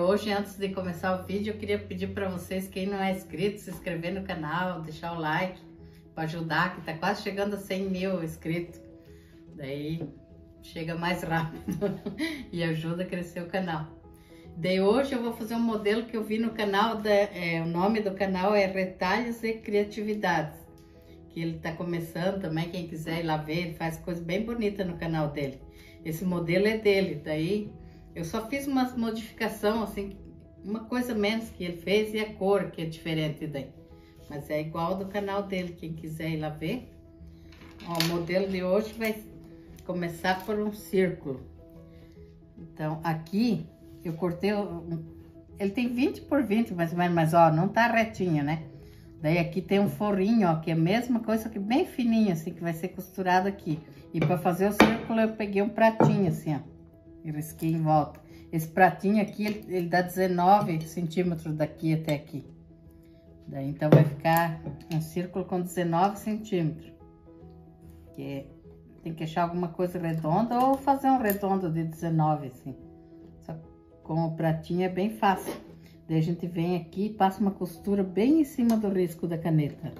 Hoje, antes de começar o vídeo, eu queria pedir para vocês, quem não é inscrito, se inscrever no canal, deixar o like para ajudar, que tá quase chegando a 100 mil inscritos. Daí chega mais rápido e ajuda a crescer o canal. Daí hoje eu vou fazer um modelo que eu vi no canal, o nome do canal é Retalhos e Criatividades. Que ele tá começando também, quem quiser ir lá ver, ele faz coisa bem bonita no canal dele. Esse modelo é dele, daí eu só fiz umas modificações, assim, uma coisa menos que ele fez e a cor que é diferente daí. Mas é igual do canal dele, quem quiser ir lá ver. Ó, o modelo de hoje vai começar por um círculo. Então, aqui eu cortei, ele tem 20 por 20 mais ou menos, mas ó, não tá retinho, né? Daí aqui tem um forrinho, ó, que é a mesma coisa, que bem fininho, assim, que vai ser costurado aqui. E para fazer o círculo eu peguei um pratinho, assim, ó, e risquei em volta. Esse pratinho aqui, ele dá 19 centímetros daqui até aqui. Daí então vai ficar um círculo com 19 centímetros. Que tem que achar alguma coisa redonda ou fazer um redondo de 19, assim. Só com o pratinho é bem fácil. Daí a gente vem aqui e passa uma costura bem em cima do risco da caneta.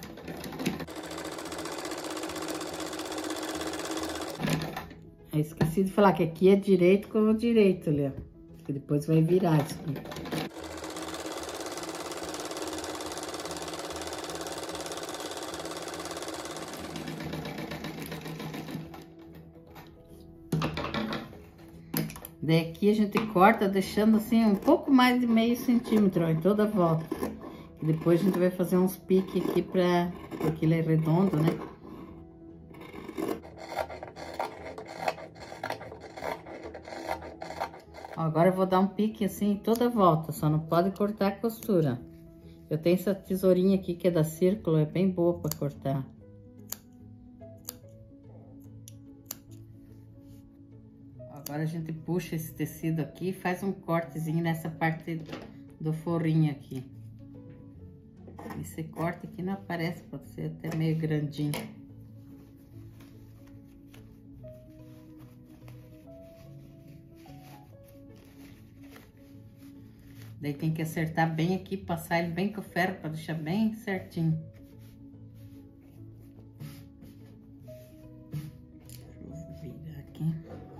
Eu esqueci de falar que aqui é direito com o direito, ali, ó. Que depois vai virar isso aqui. Daí aqui a gente corta deixando assim um pouco mais de meio centímetro, ó, em toda a volta. E depois a gente vai fazer uns piques aqui porque ele é redondo, né? Ó, agora eu vou dar um pique assim em toda a volta, só não pode cortar a costura. Eu tenho essa tesourinha aqui que é da Círculo, é bem boa para cortar. Agora a gente puxa esse tecido aqui e faz um cortezinho nessa parte do forrinho aqui. Esse corte aqui não aparece, pode ser até meio grandinho. Daí tem que acertar bem aqui, passar ele bem com o ferro para deixar bem certinho. Deixa eu virar aqui.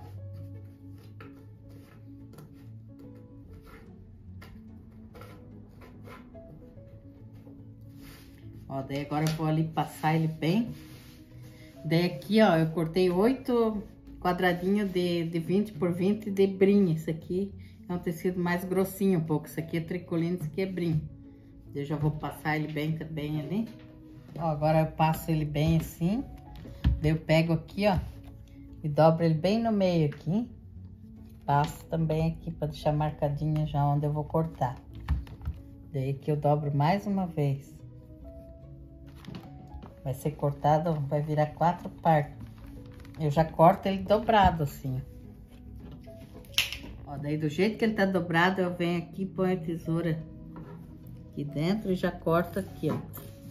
Ó, daí agora eu vou ali passar ele bem. Daí aqui, ó, eu cortei 8 quadradinhos de 20 por 20 de brim. Esse aqui é um tecido mais grossinho um pouco. Esse aqui é tricolino, esse aqui é brim. Eu já vou passar ele bem também ali. Ó, agora eu passo ele bem assim. Daí eu pego aqui, ó, e dobro ele bem no meio aqui. Passo também aqui para deixar marcadinha já onde eu vou cortar. Daí aqui eu dobro mais uma vez. Vai ser cortado, vai virar 4 partes. Eu já corto ele dobrado assim. Ó, daí do jeito que ele tá dobrado, eu venho aqui, ponho a tesoura aqui dentro e já corto aqui, ó.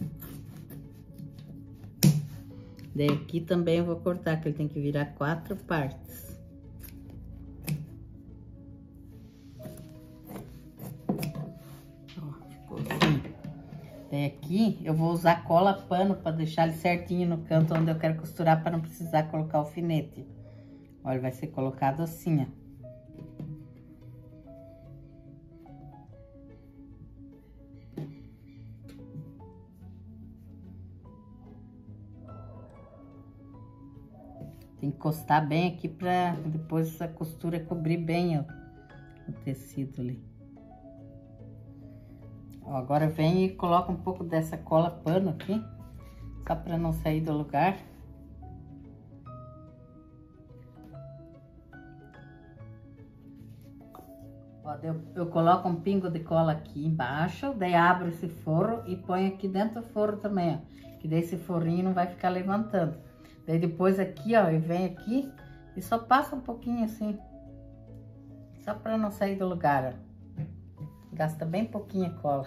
Daí aqui também eu vou cortar, que ele tem que virar 4 partes. Daí aqui eu vou usar cola pano para deixar ele certinho no canto onde eu quero costurar, para não precisar colocar alfinete. Olha, vai ser colocado assim, ó. Tem que encostar bem aqui para depois a costura cobrir bem, ó, o tecido ali. Ó, agora vem e coloca um pouco dessa cola pano aqui, só para não sair do lugar. Ó, eu coloco um pingo de cola aqui embaixo, daí abro esse forro e ponho aqui dentro do forro também, ó, que daí esse forrinho não vai ficar levantando. Daí depois aqui, ó, eu venho aqui e só passo um pouquinho assim, só para não sair do lugar, ó. Gasta bem pouquinha cola.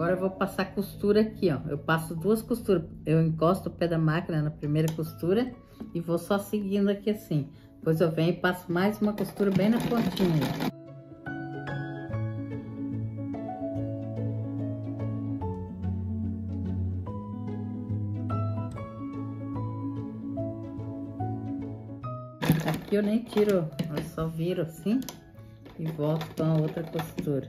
Agora eu vou passar costura aqui, ó. Eu passo 2 costuras. Eu encosto o pé da máquina na primeira costura e vou só seguindo aqui assim. Depois eu venho e passo mais uma costura bem na pontinha. Aqui eu nem tiro, eu só viro assim e volto com a outra costura.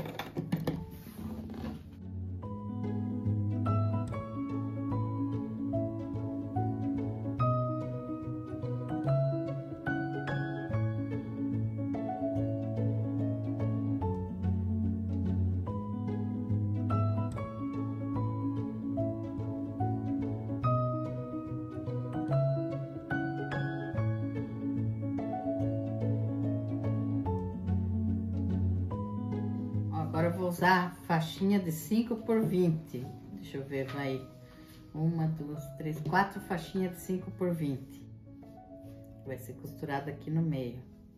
Agora eu vou usar a faixinha de 5 por 20. Deixa eu ver, vai 1, 2, 3, 4 faixinhas de 5 por 20. Vai ser costurada aqui no meio.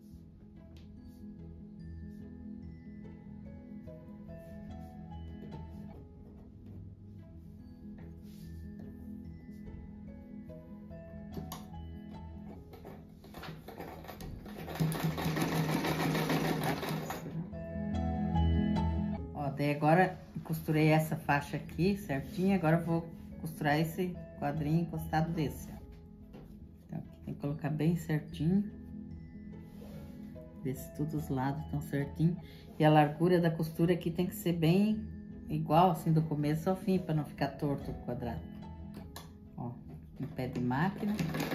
Daí agora costurei essa faixa aqui certinho, agora eu vou costurar esse quadrinho encostado desse, ó. Então aqui tem que colocar bem certinho, ver se todos os lados estão certinho. E a largura da costura aqui tem que ser bem igual, assim, do começo ao fim, para não ficar torto o quadrado. Ó, no pé de máquina.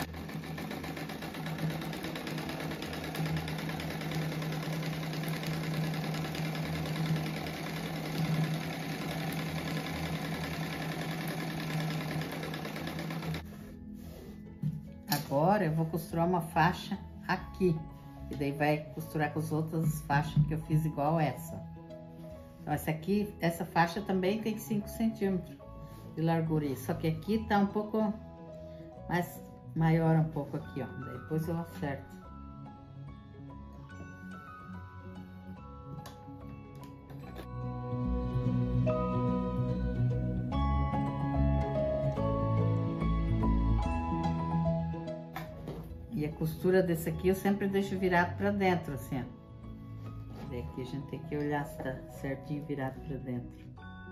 Agora eu vou costurar uma faixa aqui, e daí vai costurar com as outras faixas que eu fiz igual essa. Então essa faixa também tem 5 centímetros de largura, só que aqui tá um pouco mais maior um pouco aqui, ó. Daí depois eu acerto. E a costura desse aqui eu sempre deixo virado pra dentro, assim, ó. Daí aqui a gente tem que olhar se tá certinho virado pra dentro.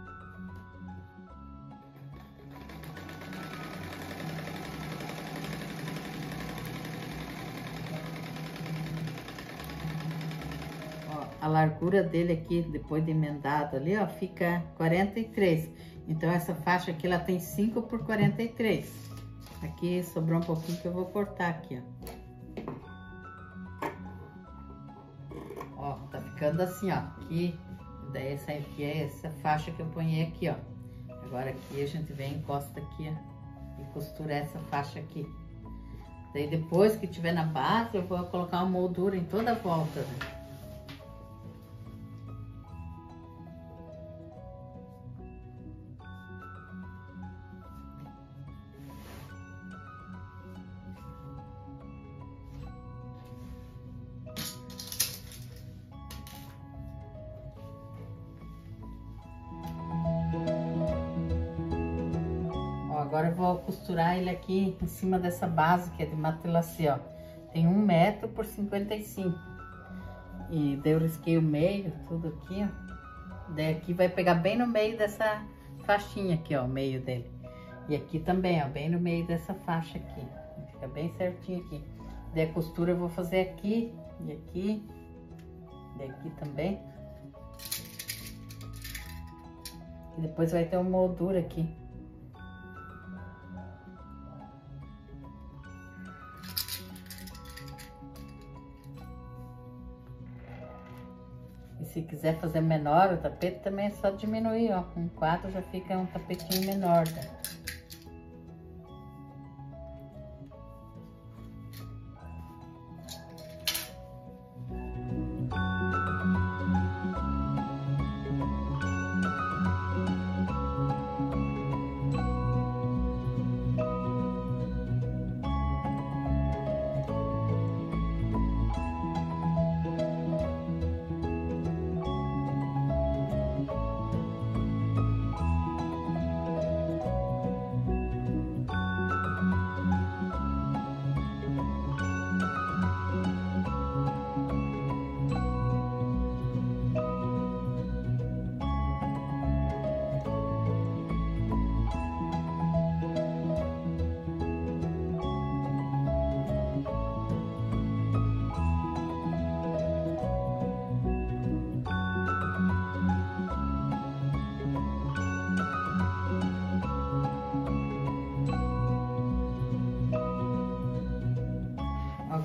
Ó, a largura dele aqui, depois de emendado ali, ó, fica 43. Então essa faixa aqui, ela tem 5 por 43. Aqui sobrou um pouquinho que eu vou cortar aqui, ó. Ó, tá ficando assim, ó. Aqui, daí essa aqui é essa faixa que eu ponhei aqui, ó. Agora aqui a gente vem, encosta aqui, ó, e costura essa faixa aqui. Daí depois que tiver na base, eu vou colocar uma moldura em toda a volta, né? Agora eu vou costurar ele aqui em cima dessa base que é de matelacê, ó. Tem 1 metro por 55. E daí eu risquei o meio, tudo aqui, ó. Daí aqui vai pegar bem no meio dessa faixinha aqui, ó, o meio dele. E aqui também, ó, bem no meio dessa faixa aqui. Fica bem certinho aqui. Daí a costura eu vou fazer aqui e aqui. Daí aqui também. E depois vai ter uma moldura aqui. E se quiser fazer menor o tapete, também é só diminuir, ó. Com 4 já fica um tapetinho menor, tá?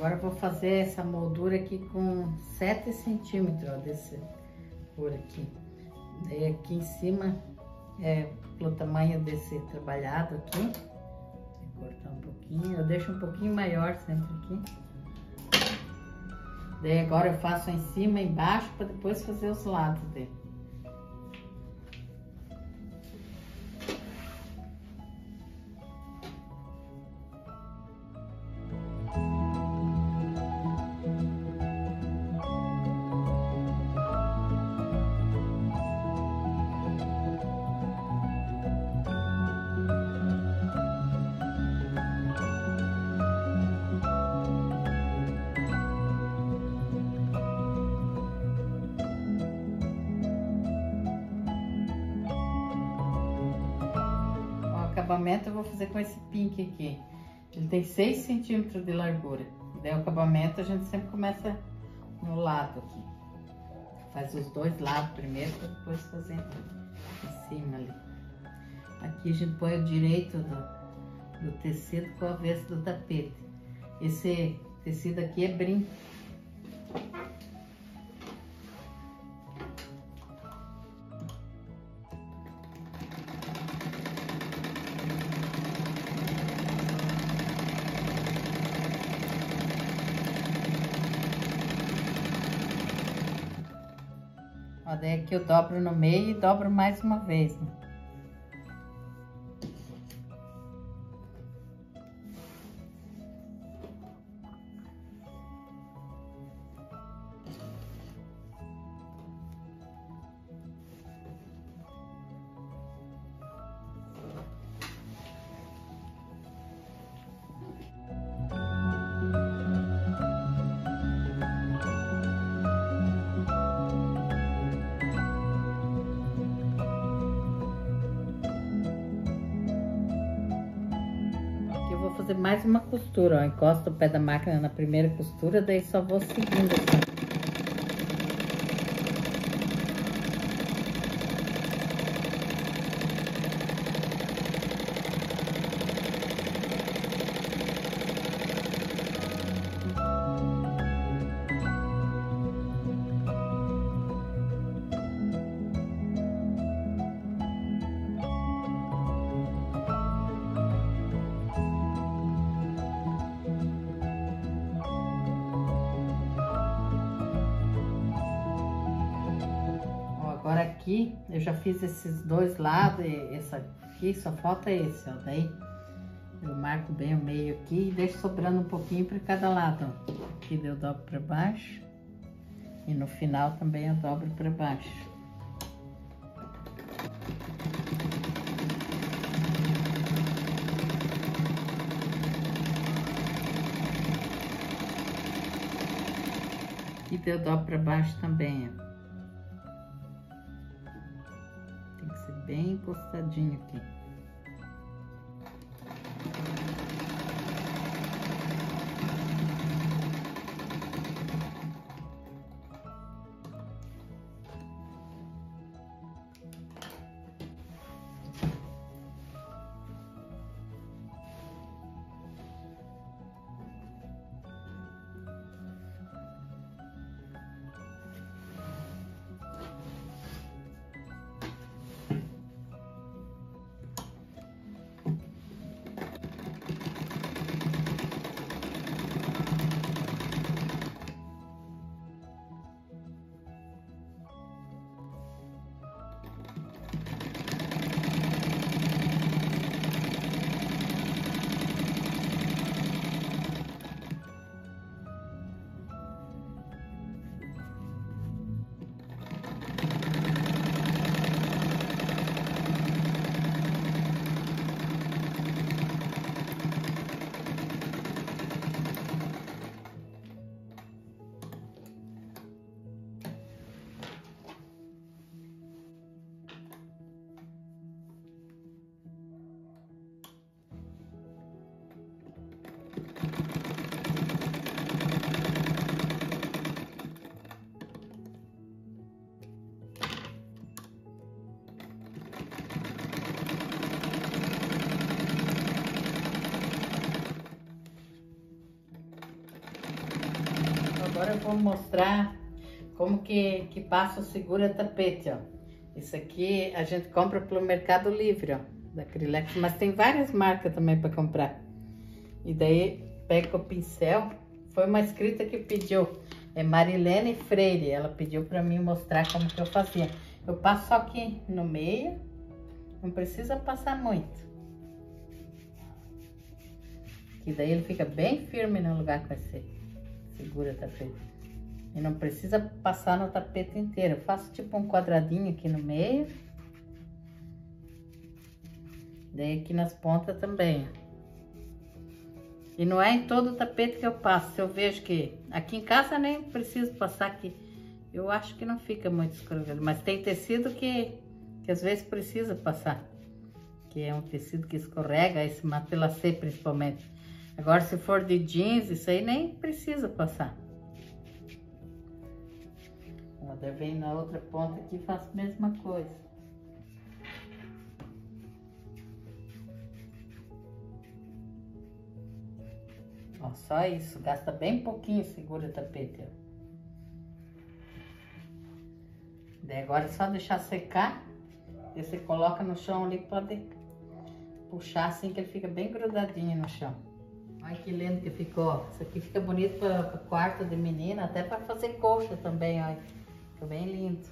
agora eu vou fazer essa moldura aqui com 7 centímetros, ó, desse por aqui. Daí aqui em cima é pelo tamanho desse trabalhado aqui. Vou cortar um pouquinho, eu deixo um pouquinho maior sempre aqui. Daí agora eu faço em cima e embaixo para depois fazer os lados dele. Acabamento eu vou fazer com esse pink aqui. Ele tem 6 centímetros de largura. Daí o acabamento a gente sempre começa no lado aqui. Faz os dois lados primeiro, para depois fazer em cima ali. Aqui a gente põe o direito do tecido com o avesso do tapete. Esse tecido aqui é brim. Ó, daí aqui eu dobro no meio e dobro mais uma vez, né? Fazer mais uma costura, ó. Encosto o pé da máquina na primeira costura, daí só vou seguindo assim. Agora aqui, eu já fiz esses dois lados, e essa aqui, só falta esse, ó. Daí eu marco bem o meio aqui e deixo sobrando um pouquinho para cada lado, ó. Aqui eu dobro para baixo e no final também eu dobro para baixo. Aqui eu dobro para baixo também, ó. Bem encostadinho aqui. Agora eu vou mostrar como que passa o segura-tapete, ó. Isso aqui a gente compra pelo Mercado Livre, ó, da Acrylex, mas tem várias marcas também para comprar. E daí pega o pincel, foi uma inscrita que pediu, é Marilene Freire, ela pediu para mim mostrar como que eu fazia. Eu passo só aqui no meio, não precisa passar muito. Que daí ele fica bem firme no lugar que vai ser. Segura o tapete. E não precisa passar no tapete inteiro. Eu faço tipo um quadradinho aqui no meio. Daí aqui nas pontas também. E não é em todo o tapete que eu passo. Se eu vejo que aqui em casa nem preciso passar aqui. Eu acho que não fica muito escorregado. Mas tem tecido que às vezes precisa passar. Que é um tecido que escorrega, esse matelassê principalmente. Agora, se for de jeans, isso aí nem precisa passar. Ó, daí vem na outra ponta aqui e faço a mesma coisa. Ó, só isso, gasta bem pouquinho, segura o tapete, ó. Daí agora é só deixar secar. E você coloca no chão ali, pode puxar assim que ele fica bem grudadinho no chão. Olha que lindo que ficou. Isso aqui fica bonito para quarto de menina, até para fazer colcha também, olha. Fica bem lindo.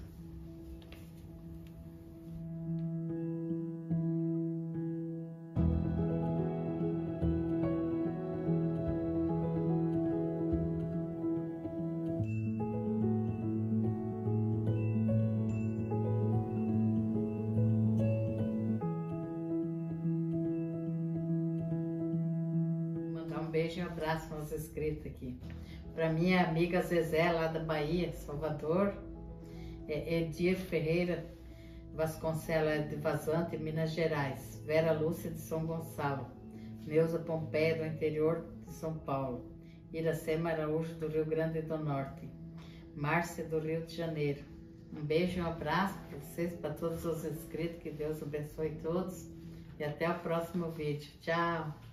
Um beijo e um abraço para os inscritos aqui. Para minha amiga Zezé, lá da Bahia, Salvador. Edir Ferreira Vasconcelos, de Vazante, Minas Gerais. Vera Lúcia, de São Gonçalo. Neuza Pompeia, do interior de São Paulo. Iracema Araújo, do Rio Grande do Norte. Márcia, do Rio de Janeiro. Um beijo e um abraço para vocês, para todos os inscritos. Que Deus abençoe todos. E até o próximo vídeo. Tchau!